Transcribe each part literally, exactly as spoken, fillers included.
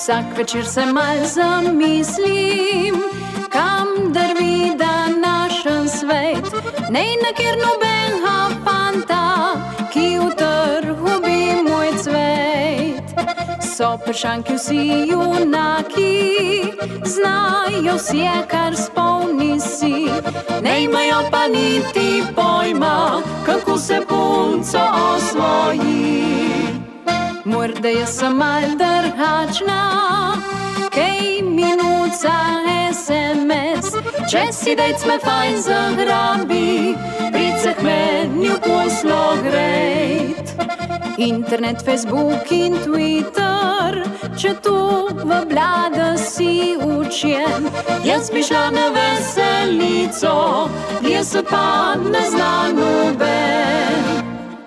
Vsak večer se mal zamislim, kam drvi da našen svet. Nej nakjer nobenega fanta, ki v trgu bi moj cvet. So pršanki vsi junaki, znajo vse, kar spomni si. Ne imajo pa niti pojma, kako se punco osvoji. Morda jaz sem mal drugačna, kaj minuca es em es. Če si dejc me fajn zagrabi, priceh menju poslo grejt. Internet, Facebook in Twitter, če tu v vlada si učen. Jaz bi šla na veselico, plesat pa ne zna noben.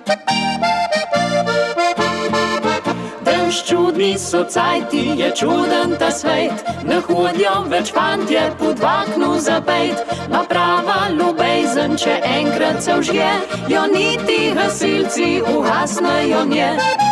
Čudni so cajti, je čuden ta svet, ne hodijo več fantje po dvaknu zapet. Ma prava ljubezen, če enkrat se vžje, jo niti gasilci ugasnejo nje.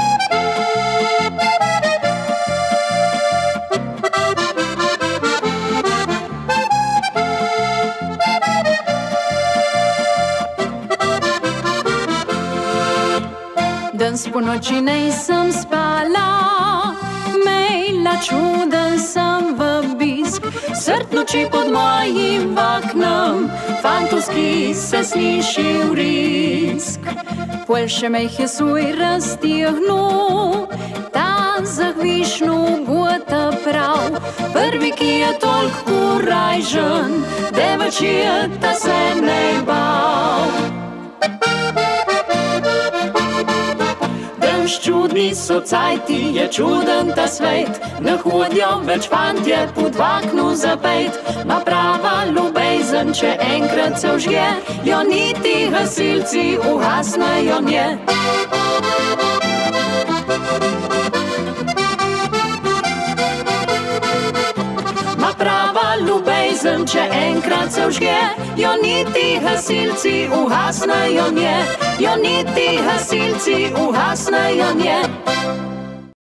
Danes po noči nisem spala, mejla čuden sem v bisk. Srd noči pod mojim vaknem, fantovski se sliši vrisk. Pol še mejh je svoj raztihnul, ta zahvišnu bota prav. Prvi, ki je tolk kurajžen, devačijeta se ne bal. Čudni so cajti, je čuden ta svet, ne hodijo več fantje po dvaknu zapet. Ma prava ljubezen, če enkrat se vžje, jo niti gasilci ugasnejo nje. Ma prava ljubezen, če enkrat se vžje, jo niti gasilci ugasnejo nje. Jo niti gasilci ugasnejo nje.